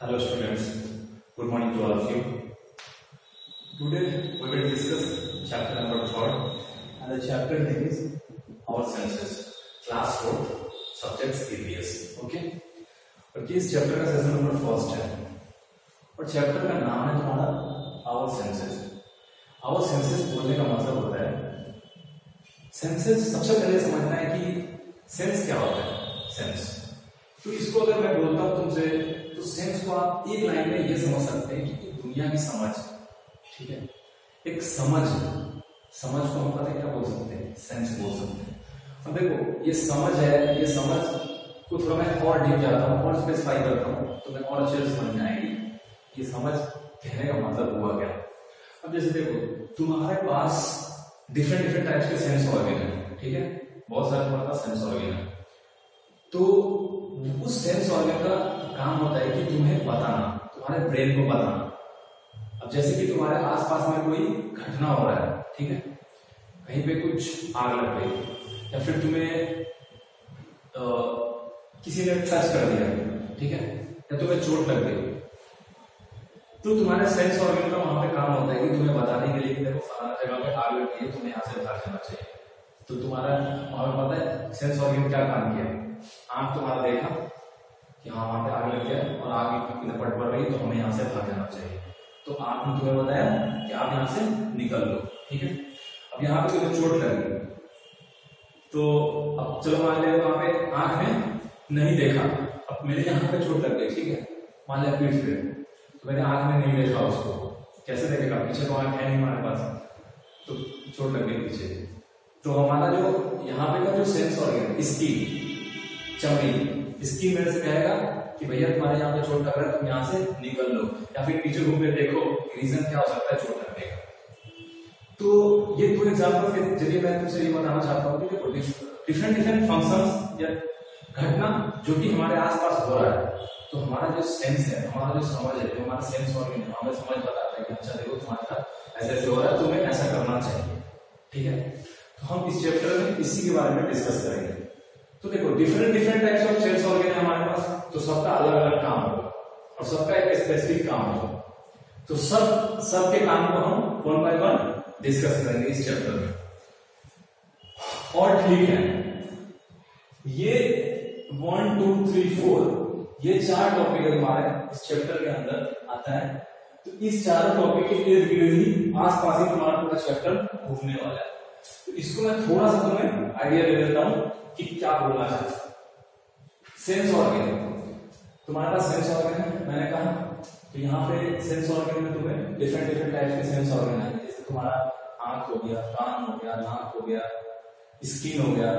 Hello students, good morning to all of you. Today we will discuss chapter number 3 and the chapter name is Our Senses, class 4, subjects EVS. Okay? और इस chapter का session number first है और chapter का नाम है तुम्हारा our senses. Our senses बोलने का मतलब होता है सेंसेस। सबसे पहले समझना है कि सेंस क्या होता है। सेंस तो इसको अगर मैं बोलता हूं तुमसे तो सेंस को आप एक लाइन में ये समझ सकते हैं कि दुनिया की समझ, ठीक है, एक समझ को हम पता है क्या बोल सकते हैं, सेंस बोल सकते हैं। अब देखो ये समझ है, ये समझ को थोड़ा मैं और डीप जाता हूँ और स्पेसिफाई करता हूँ तो मैं और अच्छे से समझ में आएगी कि समझ कहने का मतलब हुआ क्या। अब जैसे देखो तुम्हारे पास डिफरेंट टाइप्स के सेंस ऑर्गन है, ठीक है, बहुत सारे तुम्हारे पास सेंस ऑर्गन है। तो उस सेंस ऑर्गन का काम होता है कि तुम्हें बताना, तुम्हारे ब्रेन को बताना। अब जैसे कि तुम्हारे आसपास में कोई घटना हो रहा है, ठीक है, कहीं पे कुछ आग लग गई या फिर तुम्हें किसी ने टच कर दिया, ठीक है, या तुम्हें चोट लग गई, तो तुम्हारे सेंस ऑर्गन का वहां पे काम होता है कि तुम्हें बताने के लिए कि देखो फलाना जगह पे आग लग गई है, तुम्हें यहाँ से भाग जाना चाहिए। तो तुम्हारा वहां पे पता है सेंस ऑर्गन क्या काम किया, आंख तुम्हारा देखा कि हाँ वहां पे आग लग गया और आग की लपट पड़ रही तो हमें यहाँ से भाग जाना चाहिए। तो आंख ने तुम्हें बताया कि आप यहाँ से निकल लो, ठीक है। अब यहाँ पे तुम्हें चोट लगी तो अब चलो मान लिया वहां पे आंख ने नहीं देखा, अब मेरे यहाँ पे चोट लग गई, ठीक है, मान लिया पीठ पे, तो मेरे आंख में नहीं देखा उसको, कैसे देखेगा, पीछे तो आंख है नहीं हमारे पास, तो चोट लग गई पीछे। तो हमारा जो यहाँ पे का जो सेंस ऑर्गन इसकी चमड़ी, इसकी मेरे से कहेगा कि भैया तुम्हारे यहाँ पे चोट लग रहा है, तुम यहाँ से निकल लो, या फिर पीछे घूम के देखो रीजन क्या हो सकता है चोट लगने का। तो ये दो एग्जाम्पल के जरिए मैं तुमसे ये बताना चाहता हूँ कि देखो डिफरेंट फंक्शंस या घटना जो कि हमारे आसपास हो रहा है, तो हमारा जो सेंस है, हमारा जो समझ है, जो हमारा सेंस ऑर्गन है, हमें समझ बताता है कि अच्छा देखो तुम्हारे साथ ऐसे ऐसे हो रहा है, तुम्हें ऐसा करना चाहिए, ठीक है। तो हम इस चैप्टर में इसी के बारे में डिस्कस करेंगे। तो देखो different types of sense organ है हमारे पास, तो सबका अलग अलग काम होगा और सबका एक स्पेसिफिक काम होगा। तो सब के काम को हम वन बाय वन डिस्कस करेंगे इस चैप्टर में। और ठीक है, ये 1 2 3 4 ये 4 टॉपिक हमारे इस चैप्टर के अंदर आता है। तो इस चारों टॉपिक के इर्द गिर्द ही आसपास ही तुम्हारा पूरा चैप्टर घूमने वाला है। तो इसको मैं थोड़ा सा तुम्हें आइडिया दे देता हूं कि क्या बोलना चाहता हूं। सेंस ऑर्गन, तुम्हारे पास सेंस ऑर्गन है मैंने कहा, तो यहाँ पे सेंस ऑर्गन में तुम्हें डिफरेंट टाइप्स के सेंस ऑर्गन है। जैसे तुम्हारा आंख हो गया, कान हो गया, नाक हो गया, स्किन हो गया,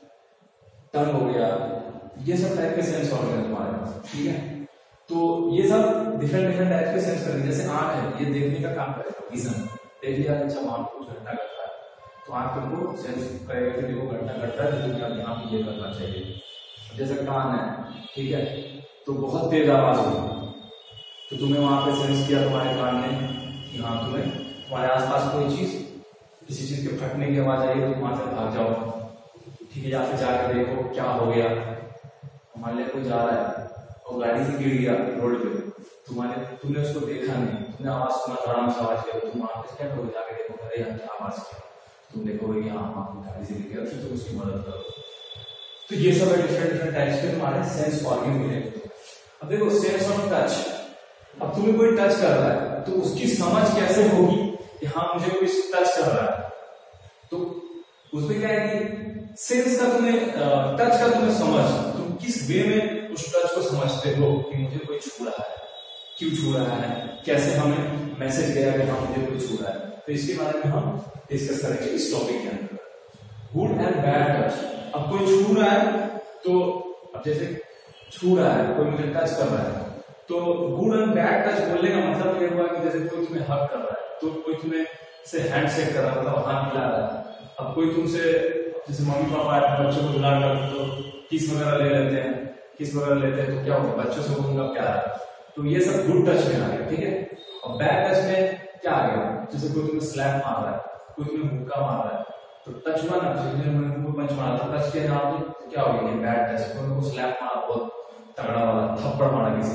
टंग हो गया, ये सब टाइप के सेंस ऑर्गन है तुम्हारे पास, ठीक है। तो ये सब डिफरेंट टाइप के सेंस करेंगे। जैसे आंख है, ये देखने का काम करेगा, विजन, देख लिया अच्छा वहां पर कुछ घटना घट रहा है तो आंख तुमको सेंस करेगा कि देखो घटना घट रहा है तो तुम्हें यहाँ पे ये करना चाहिए। जैसे कान है, ठीक है, तो बहुत तेज आवाज होगी तो तुम्हें वहां पे सेंस किया तुम्हारे कान ने कि हाँ तुम्हें तुम्हारे आसपास कोई चीज, किसी चीज के फटने की आवाज आई तो वहां से भाग जाओ, ठीक है, या फिर जाकर देखो क्या हो गया। मान लिया कोई जा रहा है और गाड़ी से गिर गया रोड पे, तुमने उसको देखा नहीं, तुमने आवाज सुना, आराम से आवाज किया, तुम वहां पे क्या करोगे, जाके देखो अरे यार क्या आवाज किया, तुम देखोगे कि हाँ गाड़ी से गिर गया, फिर तुम उसकी मदद करो। तो ये सब डिफरेंट टाइप्स के तुम्हारे सेंस ऑर्गन मिलेंगे। अब देखो सेंस ऑफ टच, अब तुम्हें कोई टच कर रहा है तो उसकी समझ कैसे होगी कि हाँ मुझे कोई टच कर रहा है। तो उसमें क्या है कि सेंस का तुम्हें टच का तुम्हें समझ, तुम किस वे में उस टच को समझते हो कि मुझे कोई छू रहा है, क्यों छू रहा है, कैसे हमें मैसेज गया कि हाँ मुझे कोई छू रहा है। तो इसके बारे में हम डिस्कस करेंगे इस टॉपिक के अंदर, गुड एंड बैड टच। अब कोई छू रहा है तो अब जैसे छू रहा है कोई, मुझे टच कर रहा है, तो गुड एंड बैड टच बोलने का मतलब ये हुआ कि जैसे कोई तुम्हें हग कर रहा है तो कोई तुम्हें से हैंड शेक कर रहा है, मतलब हाथ मिला रहा है। अब कोई तुमसे, जैसे मम्मी पापा बच्चों को बुलाकर तो किस वगैरह ले लेते हैं, किस वगैरह लेते हैं तो क्या होगा, बच्चों से उनका प्यार है, तो ये सब गुड टच में आ गया, ठीक है। और बैड टच में क्या आ गया, जैसे कोई तुम्हें स्लैप मार रहा है, कोई तुम्हें मुक्का मार रहा है, तो टच हुआ ना, पंच मारा तो टच किया ना आपने, तो क्या हो गया, बैड टच। स्लैप मारा बहुत तगड़ा वाला, थप्पड़ मारा किसी ने,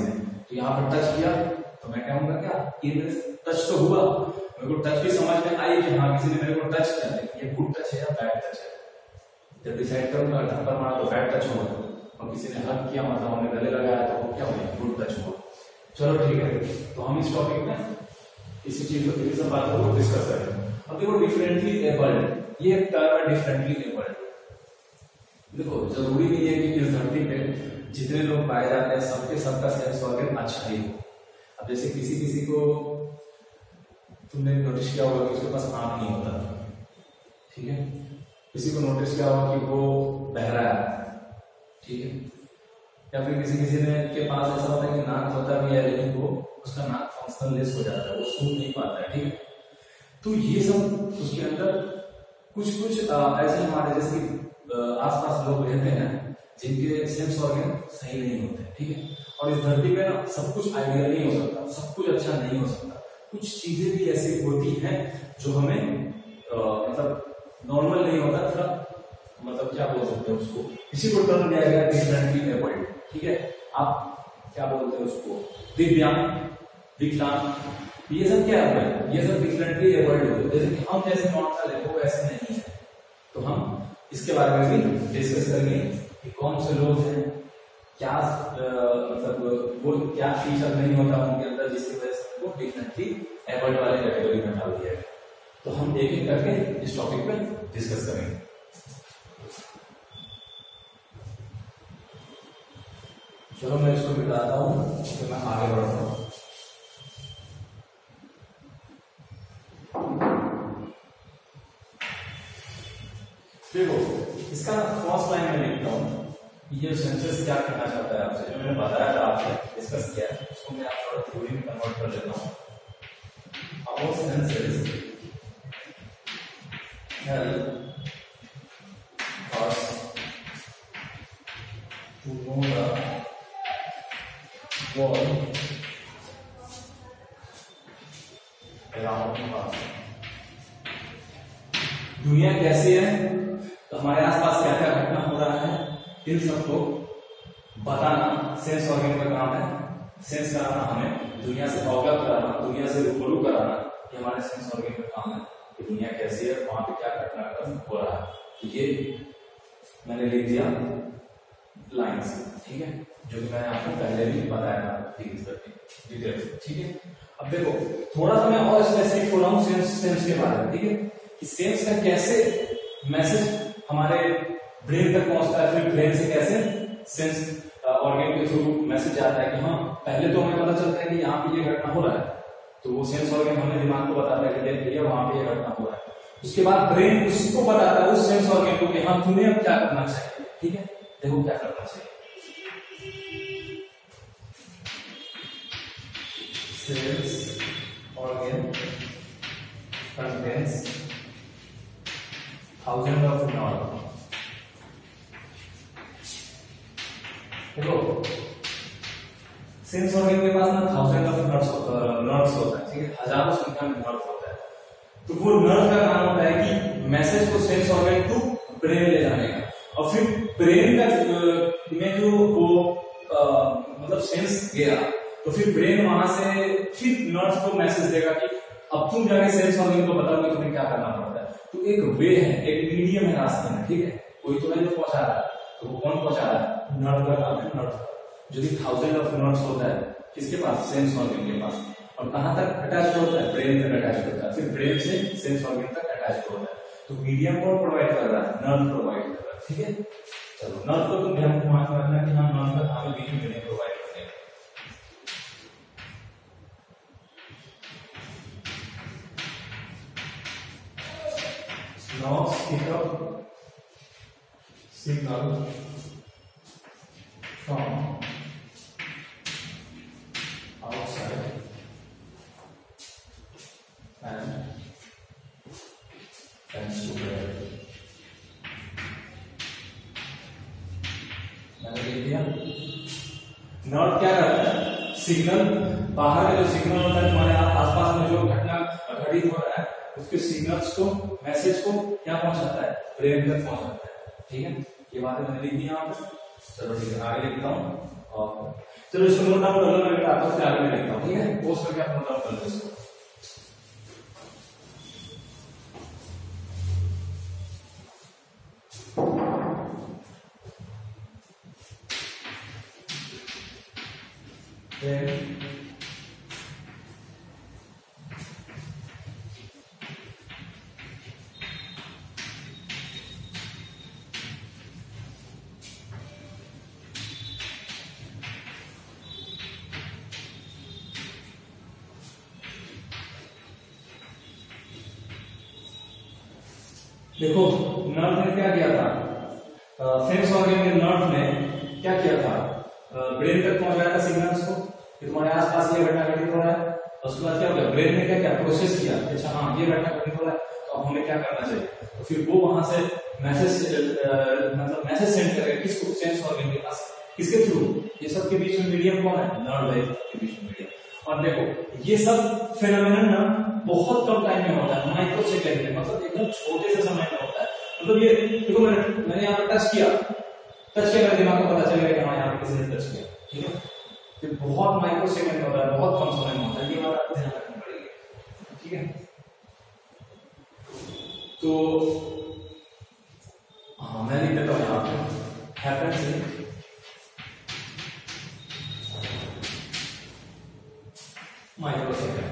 तो यहाँ पर टच किया तो मैं कहूंगा क्या, ये टच तो हुआ, मेरे को टच भी समझ में आई कि हाँ किसी ने मेरे को टच किया, लेकिन ये गुड टच है या बैड टच है। जब डिसाइड करूंगा थप्पड़ मारा तो बैड टच होगा, और किसी ने हक किया मतलब हमने गले लगाया तो वो क्या हुआ, गुड टच हुआ। चलो ठीक है, तो हम इस टॉपिक में इसी चीज को, इस बातों को डिस्कस करेंगे। अब देखो डिफरेंटली एबल्ड, ये टर्म है डिफरेंटली एबल्ड। देखो जरूरी नहीं है कि इस धरती पे जितने लोग पाए जाते हैं सबके सबका सेंस ऑर्गन अच्छा ही हो। अब जैसे किसी किसी को तुमने नोटिस किया होगा कि उसके पास आंख नहीं होता, ठीक है, किसी को नोटिस किया होगा कि वो बहरा है, ठीक है, या फिर किसी किसी ने के पास ऐसा होता है कि नाक होता भी है लेकिन वो उसका नाक फंक्शनलेस हो जाता है, वो सुन नहीं पाता है, ठीक है। तो ये सब उसके अंदर कुछ ऐसे हमारे जैसे आसपास लोग रहते हैं जिनके सेंस ऑर्गन सही नहीं होते, ठीक है। और इस धरती पे ना सब कुछ आइडियल नहीं हो सकता, सब कुछ अच्छा नहीं हो सकता, कुछ चीजें भी ऐसी होती हैं जो हमें मतलब नॉर्मल नहीं होता, थोड़ा मतलब क्या बोल सकते हैं उसको, इसी को टर्म दिया गया डिफरेंटली एबल्ड, ठीक है। आप क्या बोलते हैं उसको, दिव्यांग, विकलांग, ये सब क्या है, ये सब डिफरेंटली एबल्ड होते हैं। जैसे कि हम जैसे नॉर्मल है वो ऐसे नहीं है, तो हम इसके बारे में भी डिस्कस करेंगे कि कौन से लोग हैं, क्या मतलब वो क्या फीचर नहीं होता उनके अंदर जिसकी वजह से वो डिफरेंटली एबल्ड वाले कैटेगरी में डाल दिया गया। तो हम एक एक करके इस टॉपिक पे डिस्कस करेंगे। चलो मैं इसको मिटाता हूं तो मैं आगे बढ़ता हूं। देखो इसका फर्स्ट लाइन में लिखता हूं, ये सेंसेस क्या कहना चाहता है आपसे, जो मैंने बताया था आपसे डिस्कस किया है उसको मैं आप थोड़ा थ्योरी में कन्वर्ट कर लेता हूं। Our senses help us to know the world around us. दुनिया कैसी है, तो हमारे आसपास क्या क्या घटना हो रहा है, इन सबको बताना सेंस ऑर्गन का काम है। सेंस कराना, हमें दुनिया से अवगत कराना, दुनिया से रूबरू कराना, ये हमारे सेंस ऑर्गन का काम है कि दुनिया कैसी है, वहां पे क्या घटनाक्रम हो रहा है। तो ये मैंने लिख दिया लाइंस, ठीक है, जो कि मैंने आपको पहले भी बताया था डिटेल्स, ठीक है। अब देखो थोड़ा सा मैं और स्पेसिफिक हो रहा हूँ सेंस के बारे में, ठीक है, कि सेंस का कैसे मैसेज हमारे ब्रेन तक पहुंचता है, फिर ब्रेन से कैसे सेंस ऑर्गन के थ्रू मैसेज आता है कि हाँ, पहले तो हमें पता चलता है कि यहाँ पे ये घटना हो रहा है, तो वो सेंस ऑर्गन हमें दिमाग को बताता है कि देख भैया वहां पे ये घटना हो रहा है। उसके बाद ब्रेन उसको बताता है उस सेंस ऑर्गन को कि हाँ तुम्हें अब क्या करना चाहिए, ठीक है, देखो क्या करना चाहिए। Sense organ contains thousands of neurons. देखो सेंस ऑर्गन के पास ना थाउजेंड ऑफ नर्व्स होता है, ठीक है, हजारों संख्या में नर्व होता है। तो वो नर्व का काम होता है कि मैसेज को सेंस ऑर्गन टू ब्रेन ले जाने का, और फिर ब्रेन का में जो वो मतलब सेंस गया, तो फिर ब्रेन वहां से फिर नर्व्स को मैसेज देगा कि अब तुम जाके सेंस ऑर्गन को बताओगे तुम्हें क्या करना पड़ता है। तो एक वे है, एक मीडियम है रास्ते में, ठीक है, कोई तो है जो पहुंचा रहा है, तो वो कौन पहुंचा रहा है, नर्व का काम है, नर्व। जो कि थाउजेंड ऑफ नर्व्स होता है किसके पास, सेंस ऑर्गन के पास, और कहां तक अटैच होता है, ब्रेन तक अटैच होता है, फिर ब्रेन से सेंस ऑर्गन तक अटैच होता है। तो मीडियम कौन प्रोवाइड कर रहा है, नर्व प्रोवाइड कर रहा है, ठीक है। चलो नर्व को तुम ध्यान रखना कि हाँ नर्व का काम है ब्रेन प्रोवाइड करने का। Nerves pick up signal from outside and sends to brain. मैंने लिख दिया। नर्व क्या करता है, सिग्नल, बाहर का जो सिग्नल होता है तुम्हारे आसपास में जो घटना घटित हो रहा है उसके सिग्नल्स को, मैसेज को क्या पहुंचाता है, ब्रेन तक पहुंचाता है, ठीक है। ये बातें मैंने लिख दी यहाँ पे। चलो ठीक है, आगे लिखता हूँ। और चलो इसको नोट डाउन कर लो, मैं आपको फिर आगे में लिखता हूँ, ठीक है, पोस्ट करके आप नोट डाउन कर लो इसको। देखो नर्व ने क्या किया था, सेंस ऑर्गन के नर्व ने क्या किया था, ब्रेन तक पहुंचाया था सिग्नल्स को कि तुम्हारे आसपास ये घटना घटित हो रहा है। और उसके बाद क्या हो गया, ब्रेन ने क्या किया, प्रोसेस किया, अच्छा हाँ ये घटना घटित हो रहा है, तो अब हमें क्या करना चाहिए। तो फिर वो वहां से मतलब मैसेज सेंड करेगा किसको, सेंस ऑर्गन के पास, किसके थ्रू, ये सब के बीच में मीडियम कौन है, नर्व है के बीच में मीडियम। और देखो ये सब फिनोमेनन ना बहुत कम टाइम में होता है, माइक्रो सेकेंड में, मतलब एकदम छोटे से समय में होता है। मतलब ये देखो मैंने यहाँ पे टच किया मेरे दिमाग को पता चलेगा कि हाँ यहाँ पे किसी ने टच किया, ठीक है। तो बहुत माइक्रो सेकेंड होता है, बहुत कम समय में होता है, ये बात आपको ध्यान रखनी पड़ेगी, ठीक है। तो हाँ मैं लिख देता हूँ यहाँ पे हैपेंस इन माइक्रो सेकेंड।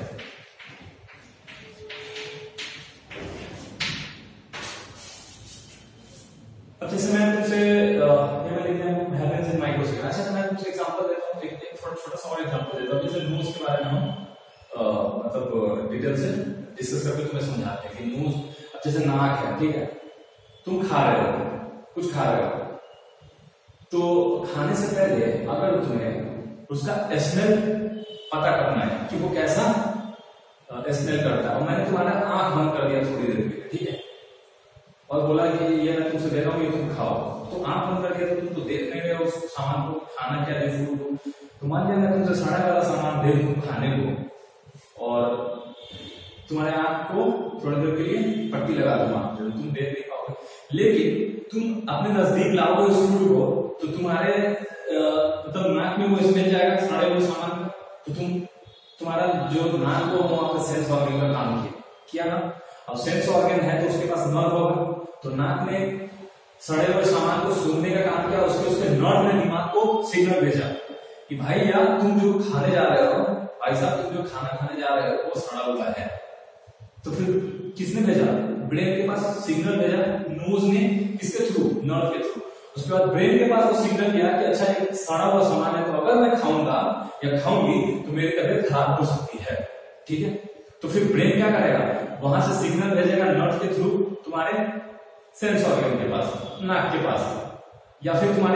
अब जैसे मैं तुमसे मैं लिखते हैं हैपेंस इन माइक्रो सेकेंड। अच्छा मैं तुमसे एग्जांपल देता हूँ, एक छोटा सा और एग्जांपल देता हूँ। जैसे न्यूज के बारे में हम मतलब डिटेल से डिस्कस करके तुम्हें समझाते हैं कि न्यूज, अब जैसे नाक है, ठीक है, तुम खा रहे हो, कुछ खा रहे हो, तो खाने से पहले अगर तुम्हें उसका स्मेल पता करना है कि वो कैसा स्मेल करता है, और मैंने तुम्हारा आंख बंद कर दिया थोड़ी देर के लिए, ठीक है, और बोला कि ये मैं तुमसे दे रहा हूँ, ये तुम खाओ, तो आंख बंद करके तो तुम तो देख नहीं रहे हो उस सामान को, खाना क्या है, फूड को। तो मान लिया मैं तुमसे सड़ा वाला सामान दे दूं खाने को, और तुम्हारे आंख को थोड़ी देर के लिए पट्टी लगा दूंगा, जो तुम देख नहीं पाओगे, लेकिन तुम अपने नजदीक लाओगे उस फूड को, तो तुम्हारे मतलब नाक में वो स्मेल जाएगा सड़े हुए सामान का, तो तुम्हारा जो नाक को वहां पर सेंस ऑर्गन का काम किया ना। अब सेंस ऑर्गन है तो उसके पास नर्व होगा, तो नाक ने सड़े हुए सामान को सूंघने का काम किया, उसके नर्व ने दिमाग को सिग्नल भेजा कि भाई यार तुम जो खाने जा रहे हो, भाई साहब तुम जो खाना खाने जा रहे हो वो सड़ा हुआ है। तो फिर किसने भेजा, ब्रेन के पास सिग्नल भेजा, नोज ने, किसके थ्रू, नर्व के थ्रू। उसके बाद ब्रेन के पास वो सिग्नल गया कि अच्छा एक सड़ा हुआ सामान है, तो अगर मैं खाऊंगा या खाऊंगी तो मेरी तबीयत खराब हो सकती है, ठीक है। तो फिर ब्रेन क्या करेगा, वहां से सिग्नल भेजेगा नर्व के थ्रू तुम्हारे सेंस ऑर्गन के पास, नाक के पास, या फिर तुम्हारे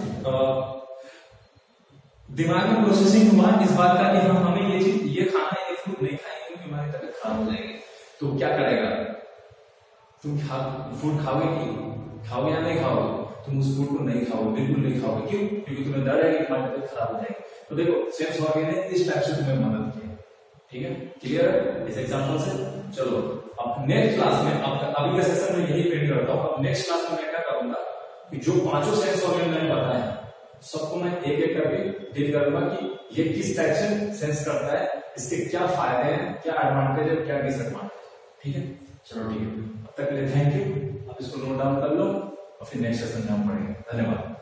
दिमाग में प्रोसेसिंग हुआ इस बात का कि हमें ये चीज, ये खाना, ये फूड नहीं खाएंगे क्योंकि हमारी तबीयत खराब हो जाएगी। तो क्या करेगा, तुम फूड खाओगे या नहीं खाओगे, तुम उस फूड को नहीं खाओगे, बिल्कुल नहीं खाओगे। क्यों, क्योंकि तुम्हें डर है कि तुम्हारी तबीयत खराब हो जाएगी। तो देखो सेंस ऑर्गन ने इस टाइप से तुम्हें मदद की, ठीक है, क्लियर है इस एग्जांपल से। चलो अब नेक्स्ट क्लास में, अभी का सेशन में यही पेंट करता हूँ। अब नेक्स्ट क्लास में मैं क्या करूंगा कि जो पांचों सेंस ऑर्गन मैंने बताया सबको मैं एक एक करके डील करूंगा कि ये किस टाइप से सेंस करता है, इसके क्या फायदे हैं, क्या एडवांटेज है, क्या डिसएडवांटेज, ठीक है। चलो ठीक है, अब तक के लिए थैंक यू। आप इसको नोट डाउन कर लो और फिर नेक्स्ट सेशन में हम पढ़ेंगे। धन्यवाद।